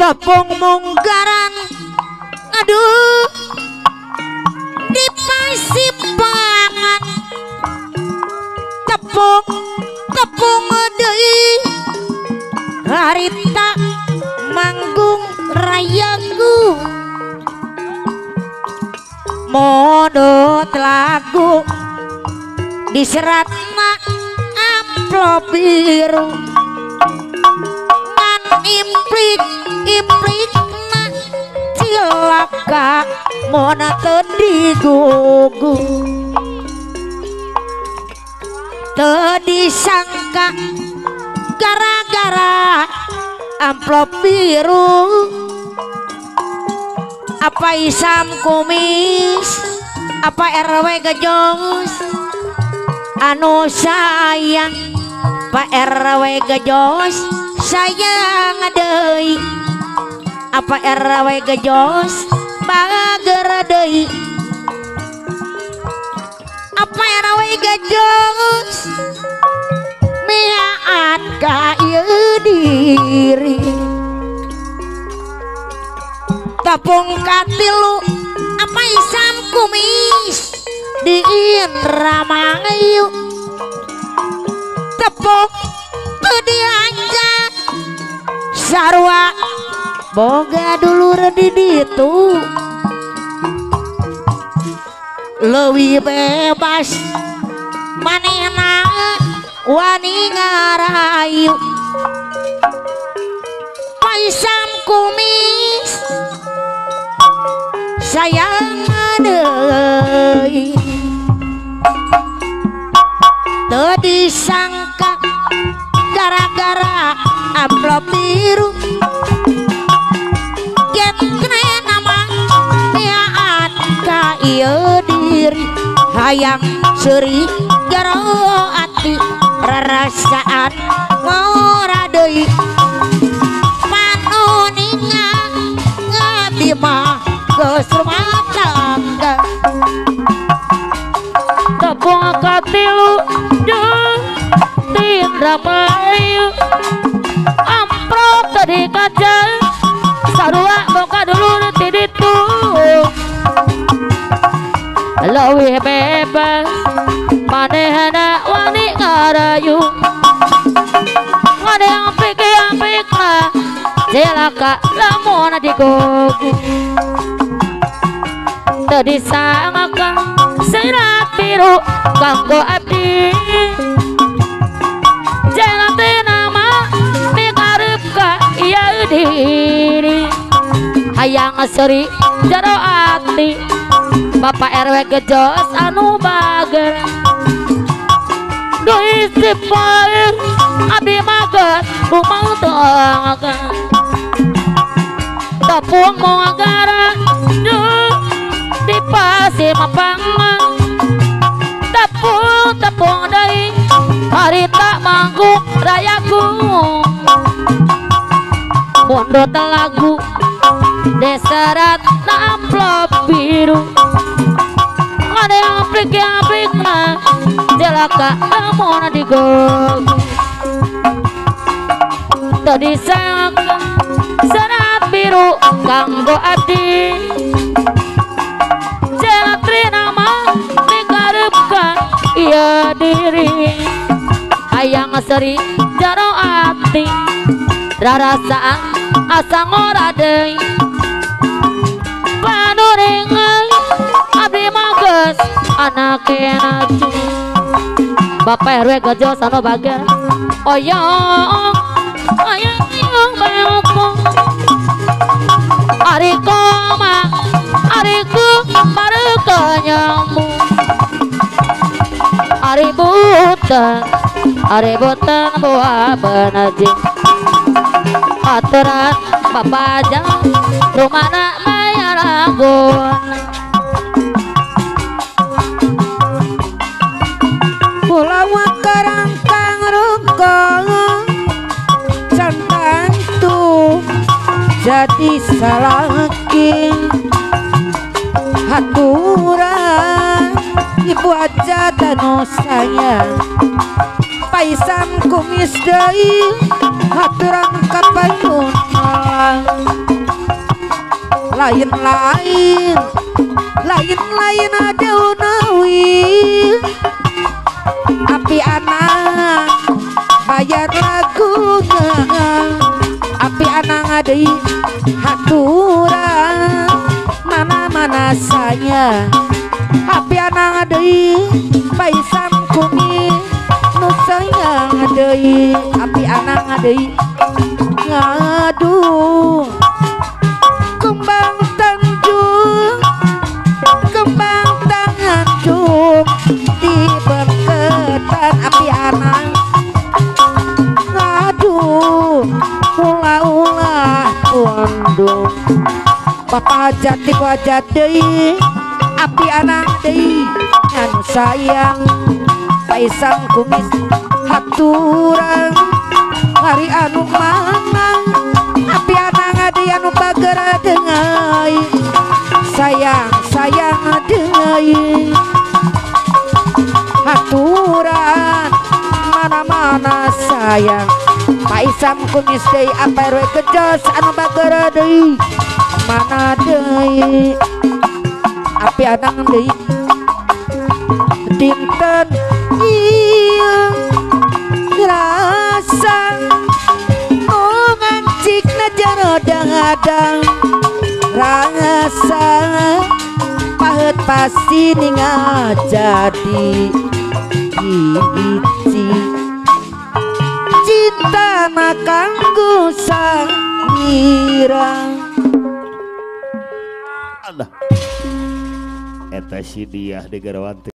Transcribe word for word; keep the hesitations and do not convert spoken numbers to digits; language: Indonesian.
tepung munggaran aduh di Pasipangan tepung tepung deui harita manggung rayaku modot lagu diseratna amplop biru ngan implik implikna cilaka mona teu digugu teu disangka gara-gara amplop biru apa isam kumis apa R W gejos anu sayang Pak R W gejos sayang deui apa R W gejos bager deui apa R W gejos miaan ka ieu diri tepung katilu apa isam kumis di Indramayu tepung tuh diajak sarua boga dulur di ditu leuwih bebas manehna wani ngarayu paisam kumis sayang deui teu disangka gara-gara amplop biru gengne nama miaan ka ieu diri hayang seuri jero ati rarasaan ngora deui panuninga ngati mah geus rumah tangga tepung katilu jeung di Indramayu amprok tadi kaca sarua boga dulu ti ditu leuwih bebas manehna wani ngarayu ngade ampik-ampikna jelaka lamun digogu teu disangka serat biru kanggo abdi jangan nama mikarep ka ieu diri hayang seuri jero ati Bapak R W gejos anu bager duh istighfar abdi mager rumah tangga tepung munggaran duh di Pasipangan tepung tepung deui harita manggung rayaku mondot lagu deserat na amplop biru ngade aplik-aplikna jelaka lamun digogu teu disangka serat biru kanggo abdi ieu diri hayang seuri jero ati rarasaan asa ngora deui panuringan abdi mah geus anakena Bapak R W gejos anu bager oyong oyong bayoko ari koma ari ku mareukeun nyambung ari buta ari buta buah benajing aturan papajang rumana maya lagun kulawa karangkang rukong cantantu jadi salaki haturan ibu aja tanu sayang paisan kumis deui haturan kapayun lain-lain lain-lain ada unawi api anak bayar lagunya api anak adai haturan mana-mana saya api anak adai paisam kumi nu sayang adai api anak adai ngadu kembang tanjung kembang tanjung di berketan api anak ngadu ulah-ulah kondung bapak jati wajah deui api anak deui anu sayang paisang kumis haturan hari anu manang api anak deui anu bagera dengai sayang sayang dengai haturan mana-mana sayang paisam kumis deui apa rwe kejos anu bagera deui mana deui api anak deui dinten ieu rasa nu ngancikna jarodang-adang rasa pahet pasti ningal jadi hiji cinta na kanggo sangira Allah eta si dia di Garawan